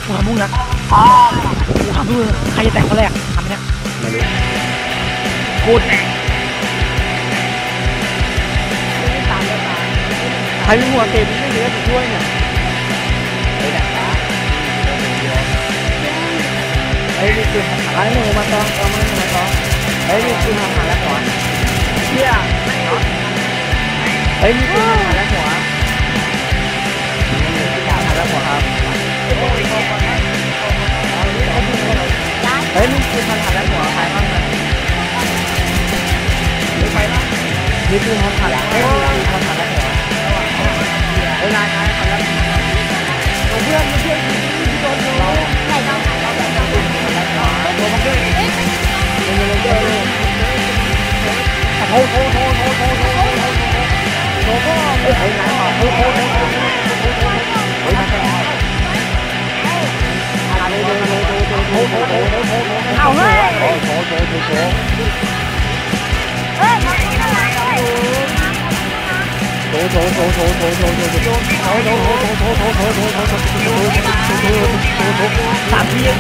กูทำบุ้งนะกูทำบุ้งใครจะแตกคนแรกทำเนี่ยไม่รู้กูแตกใครมีหัวเต็มไม่เหลือจะช่วยเนี่ยนี่คือหาหนูมาต้องเอามาหนูมาต้องนี่คือหาแล้วหัวเชี่ยนี่คือหาแล้วหัวหาแล้วหัวครับนี่คือหาแล้วหัวใครบ้างนะใครบ้างนี่คือหาแล้วหัวนายหาแล้วหัวเพื่อนโดนเราใครต้องหาเราแบบตัวมันด้วยโอ้เอาเฮ้ยสามเทียน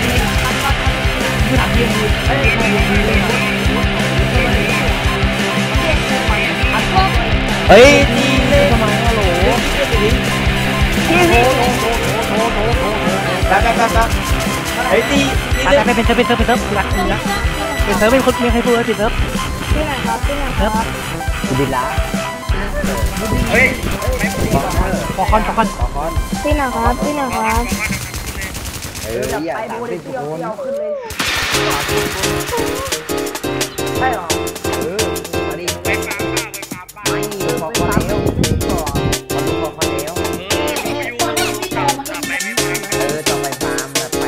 สามเทียนเฮ้ยดีเลยทำไมฮัลโหลเฮ้ยดีไปเป็นเซิร์ฟรักคุณนะเป็นเซิร์ฟเป็นคนมีใครพูดว่าเป็นเซิร์ฟที่ไหนครับคุณบินละเฮ้ยขอคอนที่ไหนครับอย่าไปดูเลยเที่ยวขึ้นเลยใช่หรอไปฟาร์มบ้านไม่ขอคอนเดียวขอคอนเดียวต่อไปฟาร์มแบบไป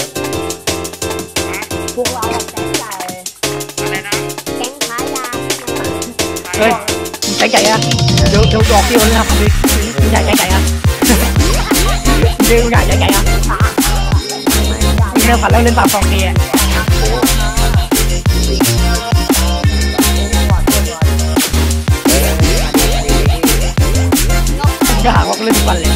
พวกเราแก๊งใหญ่อะไรนะแก๊งขายยาเฮ้ยแก๊งใหญ่อะเดี๋ยวดอกเดียวเลยครับใหญ่อะเดี๋ยวใหญ่อะเรื่องฝันแล้วเล่นปากฟองเกียร์ก็หาว่าเล่นฝันเลย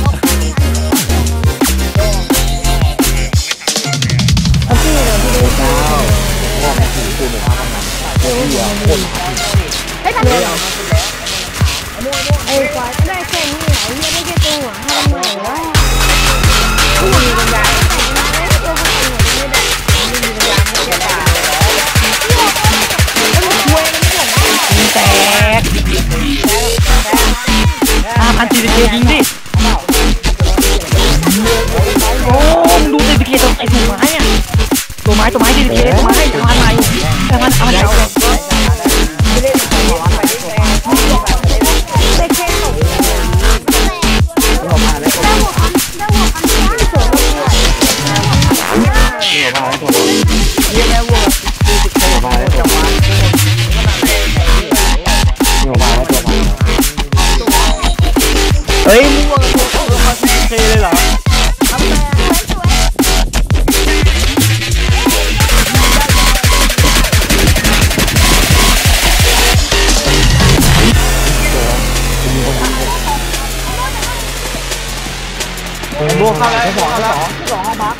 ไอ้ตันเนี่ยไอ้ควายได้แค่นี้เหรอเฮียได้แค่ตัวหัวทำไมวะผู้มีปัญญาแตก5,000 ยิงดิโอ้มึงดูตีเคตัวไอ้ตัวไม้อะตัวไม้ตีเคตัวไม้ทำอะไรทำอะไรเฮ้ยมึงว่าเขาเคเลยเหรอบวกเข้าแล้วสองบัก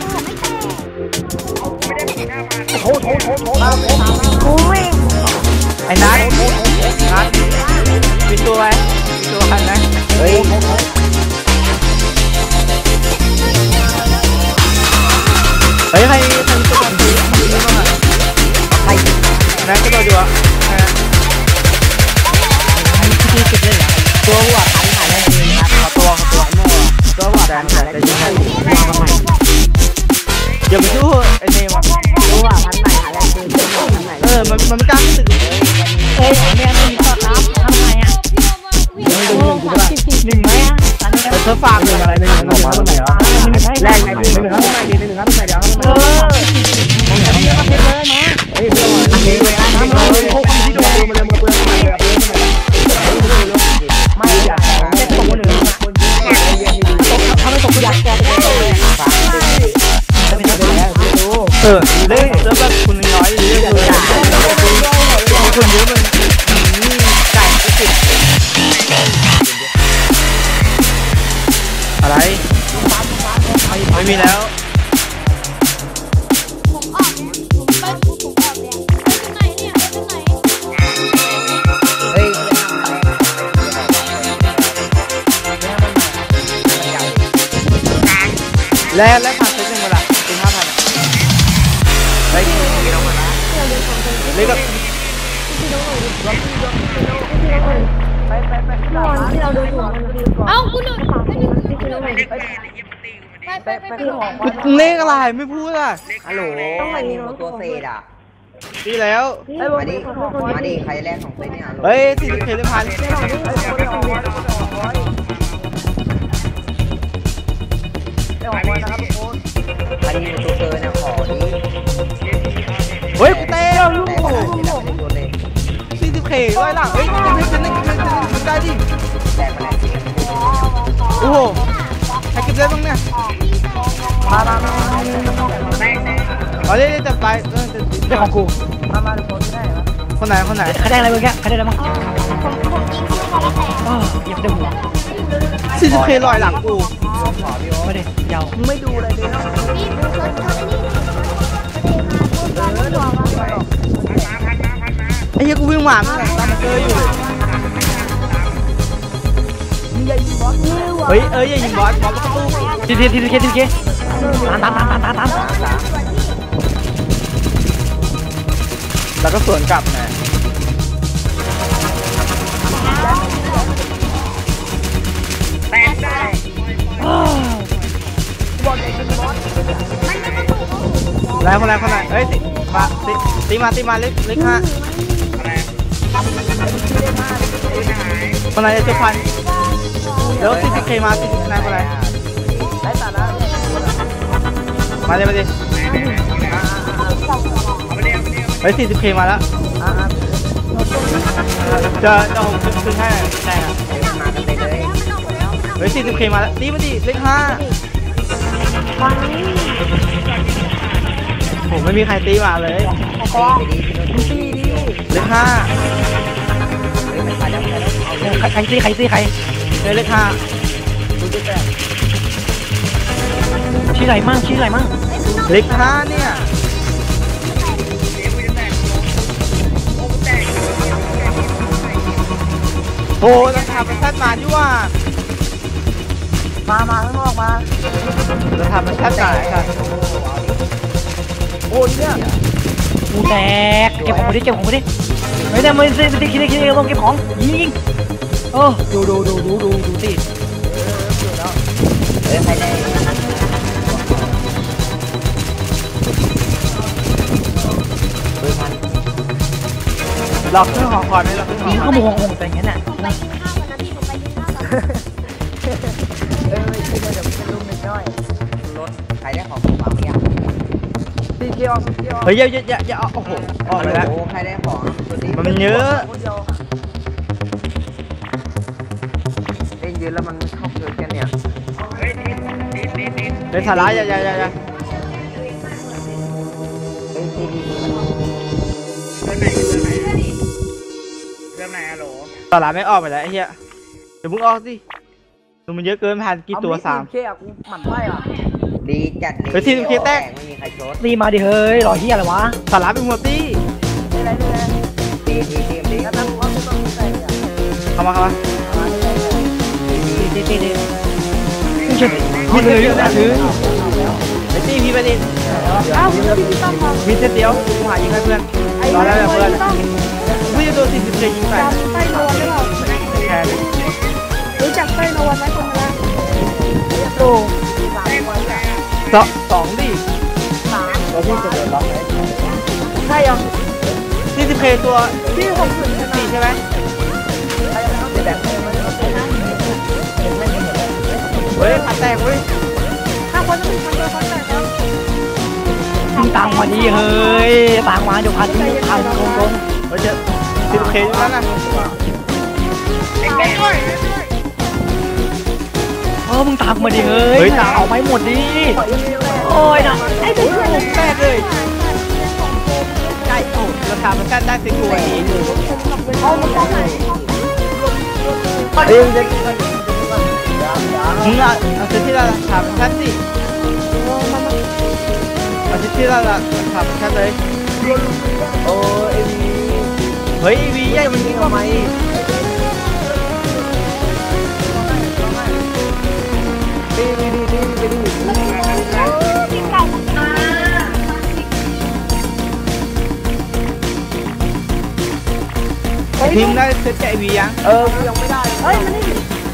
โถไอ้นัทปิดตัวไว้ตัวคันนะเฮ้ยใครตัวแบบนี้บ้างอ่ะใครนะก็ตัวอยู่อ่ะที่เก็บได้เหรอตัวหัวพันหายได้เลยครับตัวหัวพันหายได้ยังไงอย่าไปสู้ไอ้เนมอ่ะตัวหัวพันหายได้เลยมันไม่กล้าสึกเฮ้ยแม่ไม่มีข้อครับทำไงอ่ะ1ไหมอ่ะเธอฝาก1อะไร1ออกมาตรงไหนอ่ะแรกไหน1ครับตรงไหนดี1ครับตรงไหนเดี๋ยวเฮ้ยอันนี้เลยนะมันโค้งที่ดูมันเลยมาเปลือกไม่อยากเจ็บตกคนอื่นถ้าไม่ตกก็อยากแก้ตัวเลยเล่นเจอแบบคุณน้อยเยอะเลยคุณเยอะเลยไก่ก็ติดอะไรไปไม่มีแล้วผมออกเนี่ยผมออกเนี่ยไปไหนเนี่ยไปไหนเฮ้ยแล้วผ่านเซ็ตหนึ่งเวลาเป็น5,000ไปกินออกมาละเลยกับเอ้าคุณหนุ่มเลขอะไรไม่พูดอ่ะฮัลโหลมีตัวเศษอ่ะดีแล้วมาดิใครแรกของเซตเนี่ยเฮ้ย40 เคได้พันอันนี้ตัวเกินนะขอดิเฮ้ยกูเต้ลูกแต่ไม่ได้ตัวเลย 40 เคร้อยหลังเฮ้ยเป็นได้ดิแต่มาแล้วโอ้โหใครเก็บได้บ้างเนี่ยเอาเล่นจับไปเจ้าของกูคนไหนใครได้อะไรเมื่อกี้ใครได้อะไรบ้างอยากได้หัว40 เคร้อยหลังกูมาดิยาวไม่ดูเลยดิไอ้เหี้ยกูวิ่งหวานเลยตามเจออยู่เฮ้ยอย่ายิงบอสประตูทีตามแล้วก็สวนกลับนะแตกได้แล้วคนไหนเฮ้ยมาตีมาเล็กฮะคนไหนจะพันแล้ว40 เคมา40 นายคนไหนมาดิเฮ้ย40 เคมาแล้วจะผมขึ้นให้ใช่ครับเฮ้ย40 เคมาแล้วตีมาดิเลข5ผมไม่มีใครตีมาเลยเลข5ใครตีใครเลข5ชื่ออะไรมั่งเลข5เนี่ยโอ้ราคามันแซ่บมาด้วยว่ามาข้างนอกมาราคามันแซ่บจ่ายค่ะโอ้เนี่ยกูแตกเก็บของมาดิไม่ได้คิดต้องเก็บของยิงโอ้ดูสิใครได้หลอกซื้อของก่อนไหมหลอกซื้อของเขาบอกงงแต่อย่างนั้นน่ะรถใครได้ของผมมาไม่อยากเฮ้ยอย่าโอ้โหออกไปแล้วใครได้ของมันเยอะเล่นเยอะแล้วมันเข้าเกินกันเนี่ยเป็นสาระอย่าเรื่องไหนอะโหลสาระไม่ออกไปแล้วไอ้เหี้ยเดี๋ยวมึงออกสิมันเยอะเกินผ่านกี่ตัว3 เคอะกูหมั่นไส้อ่ะดีจัดเลย 40 เคแตกไม่มีใครชดตีมาดิเฮ้ยรอเหี้ยอะไรวะสาระเป็นหัวตีดีแล้วตั้งว่าไม่ต้องใส่อ่ะเข้ามาตีพี่เลยนะถือไอ้ตีพี่ไปดิมีเส้นเดียวกูหายิงให้เพื่อนรอแล้วเพื่อนพี่จะโดน40 เคยิงไปไส้นวลหรือเปล่าแทนรู้จักไส้นวลไหมคนละโอ้ 2ดิแล้วพี่จะโดนล็อกไหมใช่ยัง 40 เคตัวพี่ผมถึง 4ใช่ไหมเฮ้ยขาแตกเว้ยถ้าคนจะเป็นคนเดียวคนแตกแล้วมึงตังมาดิเฮ้ยตังมาเดี๋ยวพันตรงเฮ้ยเจ๊40 เคอยู่นั่นน่ะมึงตังมาดิเฮ้ยตังเอาไปหมดดิโอ้ยนะไอ้ตัวแตกเลยใกล้โอ้ราคามันกันได้สิตัวดีเอามาจากไหนมึงอ่ะเอาเซตที่ราคามันกันสิอาทิตย์ที่เราทำแค่เลยโอ้เอ็มเฮ้ยวีใหญ่มันยิงทำไมทีมได้เซตใจวียังยังไม่ได้เฮ้ยมันนี่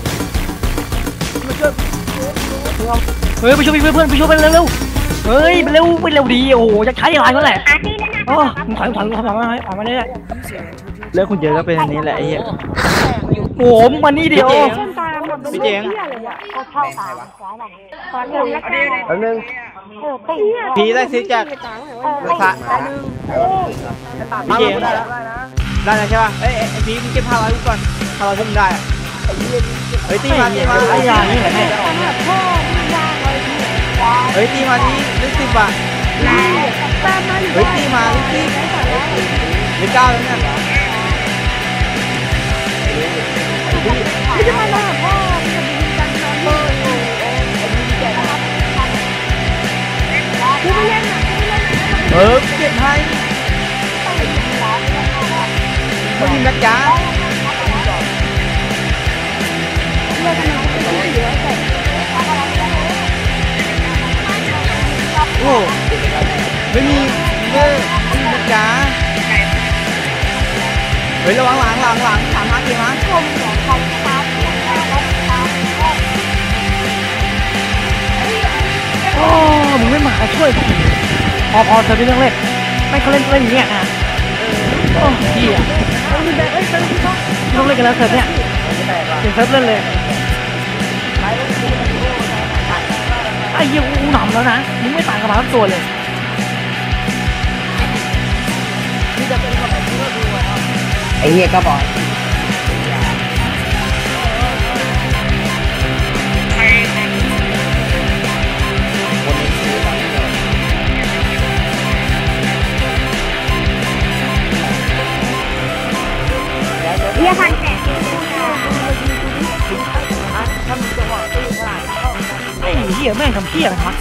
เฮ้ยไปช่วยเพื่อนไปช่วยไปเร็วเฮ้ยไปเร็วดีโอ้โหจะใช้อะไรก็แหละโอ้ถอยออกมาเลยเลิกคุณเจอก็เป็นอันนี้แหละไอ้เหี้ยโอ้มึงมานี่เดียวพี่เจ๋งแล้วนึงพี่ได้ซื้อจากพระพี่เจ๋งได้แล้วใช่ป่ะเอ้ยพี่มึงเก็บ500ก่อน500ทุ่มได้เฮ้ยตีมาเฮ้ยตีมาที่ลึก10 บาทเฮ้ยตีมาลึก10ลึก9แล้วเนี่ยเก็บให้มายิงนักจ้าโอ้ไม่มีเลิกนักจ้าเฮ้ยระวังหลังถามมากี่มั้งโอ้มึงไม่มาช่วยพอเธอไม่ต้องเล่นไม่เขาเล่นอย่างเงี้ยนะโอ้เหี้ยต้องเล่นกันแล้วเธอเนี่ยถึงเซิร์ฟเล่นเลยไอ้เหี้ยกูหนำแล้วนะมึงไม่ต่างกับมาทั้งตัวเลยไอ้เหี้ยก็บอกเรียกพันแสนไอ้เหี้ยแม่งทำเหี้ยอะไรวะ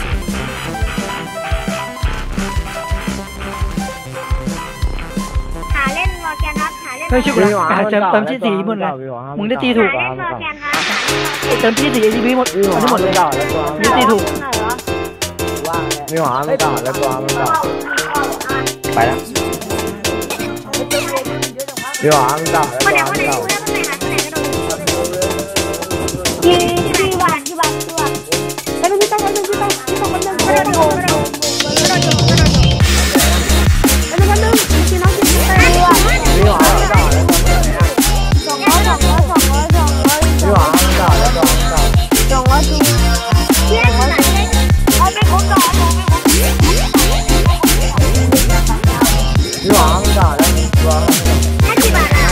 หาเล่นวอลแกนครับหาเล่นเฮ้ยช่วยกูนะเติมที่สีหมดเลยมึงได้ตีถูกหาเล่นวอลแกนครับเติมที่สีไอ้บีหมดหมดเลยมึงตีถูกไม่หวานไม่ต่อแล้วตัวไม่ต่อไปแล้วไม่หวานไม่ต่อแล้วตัวไม่ต่อที่หวานแล้วพี่ต้องคนนึงกระโดดแล้วน้องกินน้องกินไปเลยว่ะไม่หวานไม่ต่อแล้วตัวไม่ต่อไม่หวานไม่ต่อแล้วตัวไม่ต่อเที่ยงไหนเอาไปคุ้มก่อนไม่หวานไม่ต่อแล้วตัว 50 บาทอ่ะ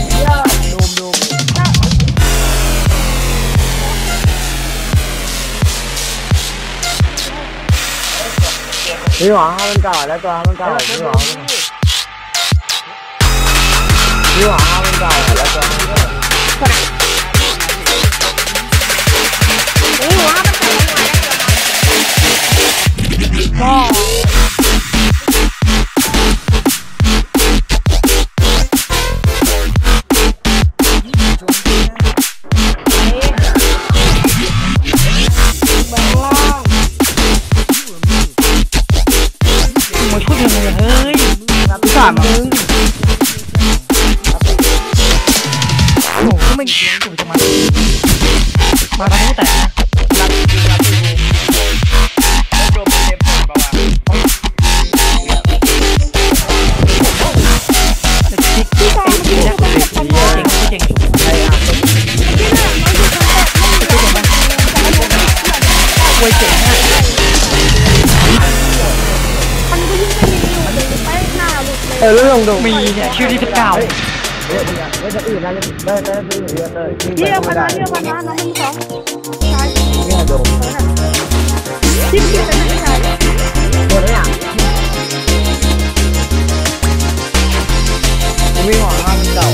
ไม่หวานมันต่อแล้วตัวมันต่อไม่หวานไม่หวานมันต่อแล้วตัวมาช่วยยังไงเฮ้ยสามมึงโอ้ก็ไม่ถูกจะมาทำให้แต่เรื่องดูมีเนี่ยชื่อที่19 ไม่จะอื่นนะได้เรียกพันน้องมันสองชายเนี่ยดูที่เป็นผู้ชายหมดแล้วไม่หวานมันเก่า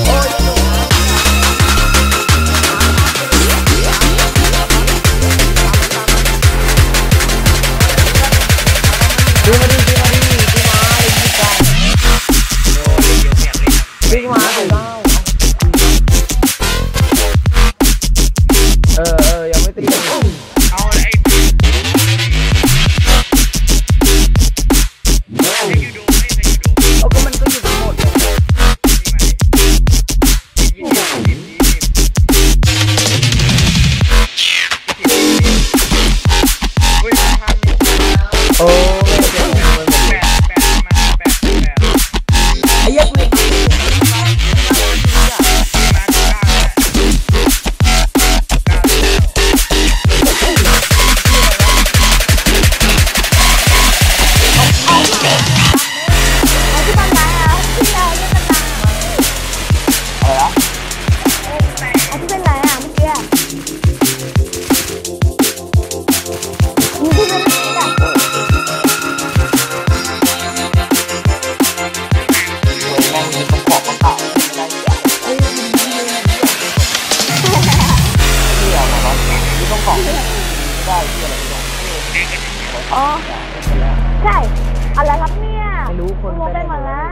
อ๋อใช่อะไรครับเนี่ยไม่รู้คนโมได้มาแล้ว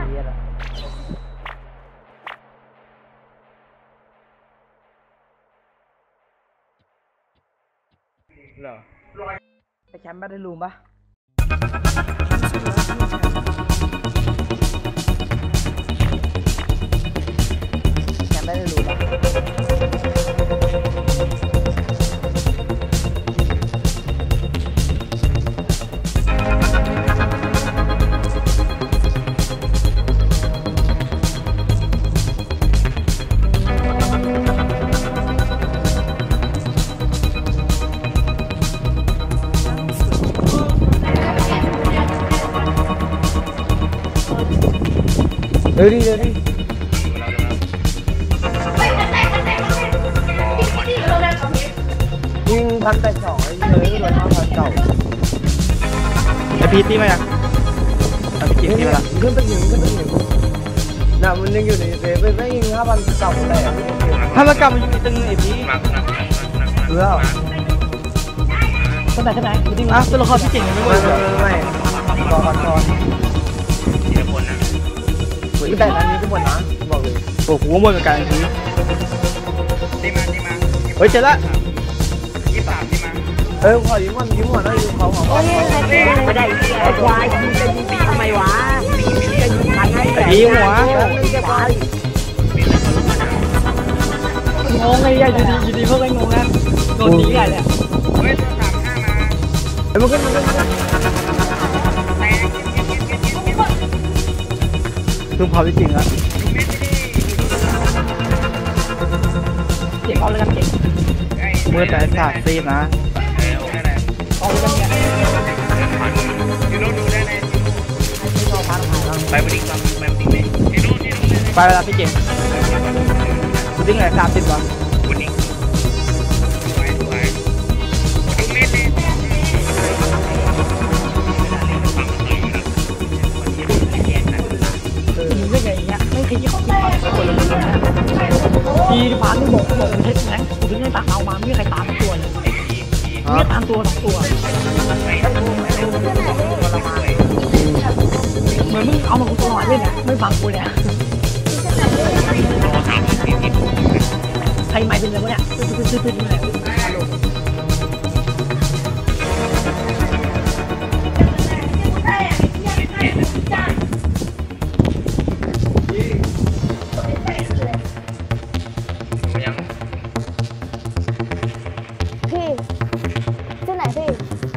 เหรอไอแชมป์ไม่ได้รูมปะแชมป์ไม่ได้รูมปะเดี๋ยวดิยิง1,800เลยเลย5,000เก่าไอพีตี้มายังไอพีตี้มาละขึ้นไปยิงน่ะมันยังอยู่ในเซฟไม่ยิง5,000เก่าแต่ถ้าเรากลับมาอยู่ในตึงไอพีเพื่อคนไหนคนไหนดูดิอ่ะตัวละครพี่เก่งยังไม่หมดเลยไม่รอก่อนแต่อันนี้ก็หมดนะบอกเลยโอ้โหหมดเหมือนกันไอพีเฮ้ยเจอละขอยิ้มก่อนนะยิ้มเขาโอ้ยไม่ได้ไอ้ควายมึงจะยิงปีทำไมวะจะยิงใครให้ไอพีหัวงงไงอยู่ดีพวกไอ้งงนะโดนตีใหญ่เลยมันขึ้นคือพอพี่เก่งละเก็บเอาเลยกันเก็บเมื่อแต่ศาสตร์ซีนะเอาเลยกันเนี่ยไปเวลาพี่เก่งดิ้งไหน30วะมึงได้ไงเงี้ยไม่เคยยี่ของคนเลยทีฟ้านี่บอกมันเท็จแรงกูถึงได้ตัดเอามาไม่มีใครตามตัวเลยไม่ตามตัว2ตัวเหมือนมึงเอามาตัวหน่อยเลยเนี่ยไม่ฟังกูเนี่ยใครหมายเป็นอะไรวะเนี่ยตื้อๆเนี่ยพี่ที่ไหนพี่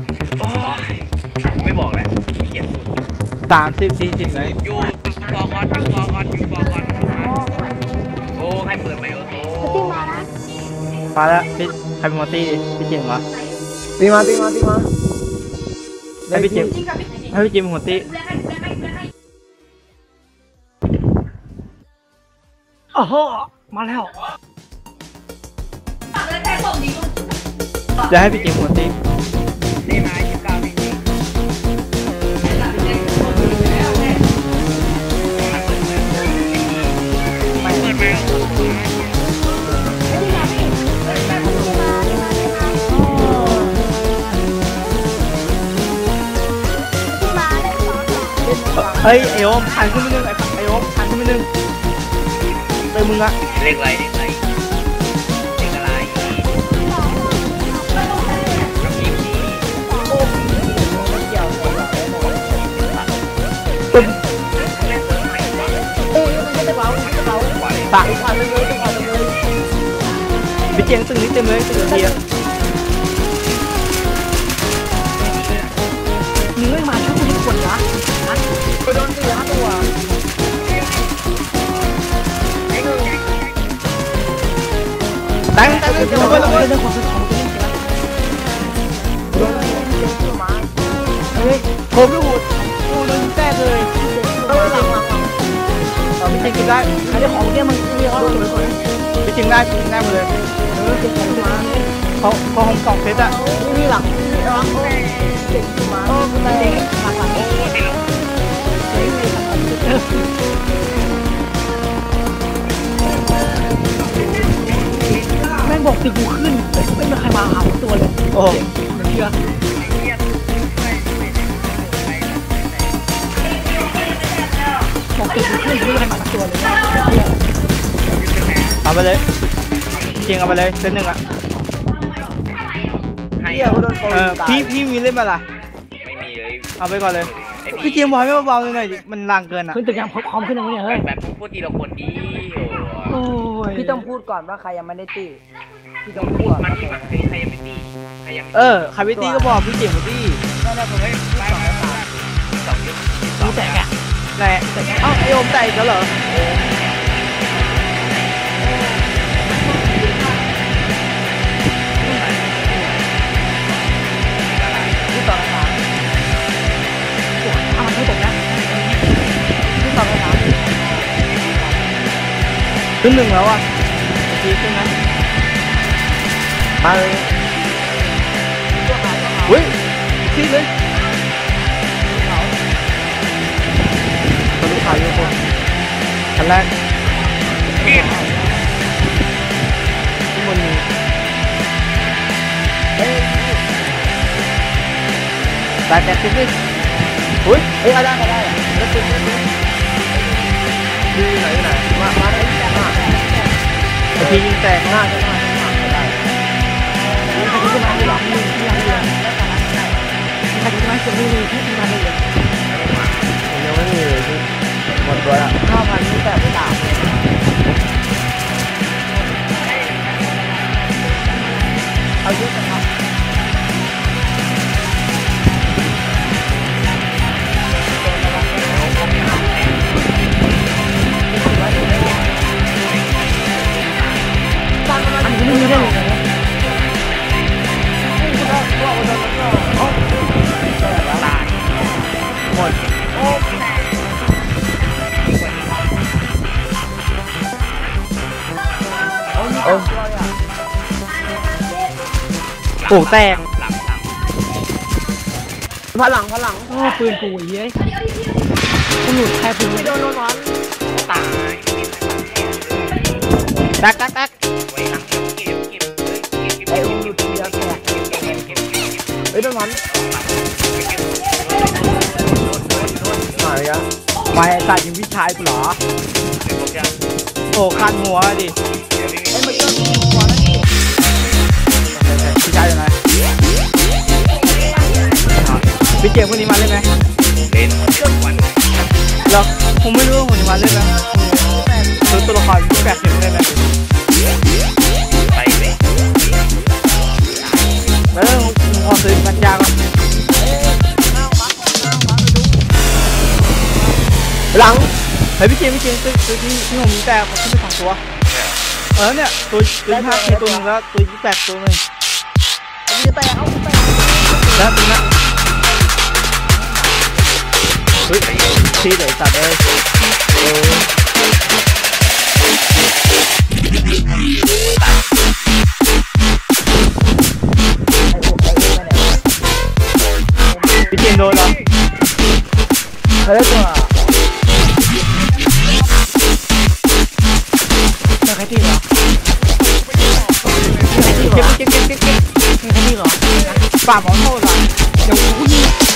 ไม่บอกเลยเขียน 30-40เลยอยู่ฟอร์กอนโอ้ใครเปิดไมโอโต้ที่มานะไปแล้วพี่ใครเป็นมอตี้พี่เก่งวะตีมาให้พี่เจมให้พี่เจมหัวตี้โอ้โหมาแล้วจะให้พี่เจมหัวตี้นี่มา29วิเปิดไมโอโต้เฮ้ยไอโอมหันขึ้นมาหนึ่งไอโอมหันขึ้นมาหนึ่งเติมมึงอะเลขอะไรตึ้มปะพี่เจมตึงนี้เต็มเลยตึงเดียวมึงไม่มาช่วยกูทุกคนนะไปโดนตี5ตัวตั้งระเบิดเรื่องความเป็นของกูนี่ผมลูกหูกูโดนแตกเลยพี่เจมกินได้ไอ้เรื่องของเนี่ยมันเรียกว่าพี่เจมได้หมดเลยเก็บของมาพอผม2 เซตอะนี่หลังเก็บมามันเด็กหลังแม่งบอกตีกูขึ้นแต่ไม่มีใครมาหาตัวเลยโอ้เชื่อเอาไปเลยเก่งเอาไปเลยเซตหนึ่งอะให้เหี้ยกูโดนโกงพี่มีเล่นมาล่ะไม่มีเลยเอาไปก่อนเลยไอ้พี่เจมส์บอยไม่เบาๆเลยหน่อยดิมันล่างเกินอะขึ้นตึกยังพร้อมขึ้นแล้วเนี่ยเฮ้ยแบบพูดทีละคนดีโอ้ยพี่ต้องพูดก่อนว่าใครยังไม่ได้ตีพี่ต้องพูพูดดมันที่แบบใครยังไม่ตีใครยังไม่คาวิตี้ก็บอกพี่เจมส์มาตี้นั่นแหละผมเฮ้ยไปสองยุคสองแตกอ่ะไหนเอ้าไอโอมแตกแล้วเหรอที่ต่อสามเอามันให้ตกนะที่ต่อสามขึ้นหนึ่งแล้วอ่ะทีขึ้นนะมาเลยเฮ้ยที่เลยตัวลูกค้าเยอะคนคันแรกพี่ข้างบนมี ได้แปดสิบเลยเฮ้ยเฮ้ยได้แล้วตื่นดีไหนมาได้แค่ห้าไอพียิงแตกห้าได้ห้าได้ใครจะมาที่หลังนี่ที่หลังนี่ใครจะมาจะมีที่มาเลยยังไม่มีเลยหมดตัวละ5,000นี่แต่ไม่ต่างเอายุกันครับอันนี้ไม่มีได้เลยหมดโอ้แตกพลังโอ้ปืนกูเย้ยกูหลุดแค่ปืนไม่โดนตายแตกไว้ทั้งเก็บไอ้อุ้มหยุดทีละแตกเฮ้ยโดนมันหายอ่ะมาไอ้สัตว์ยิงพี่ชายกูเหรอโอ้คันหัวดิไอ้มันก็มีหัวแล้วนี่พี่ชายอยู่ไหนพี่เจมส์คนนี้มาเล่นไหมเล่นวันเหรอผมไม่รู้ว่าคนนี้มาเล่นไหมตัวละครแปลกเห็นเล่นไหมไปเลยแล้วผมขอซื้อปัญญาก่อนหลังเฮ้ยพี่เจมส์ตัวที่ผมมีแต่มันขึ้นไป2ตัวเนี่ยตัว5ตัวนึงแล้วตัว28ตัวนึงเอาไปแตกเอาไปแตกแล้วตัวนั้นเฮ้ยทีเลยสัตว์เลยพี่เจมส์โดนเหรอเฮ้ยตัวใครที่เหรอเก็บใครที่เหรอป่าหมอนโทษละเดี๋ยวกูยิง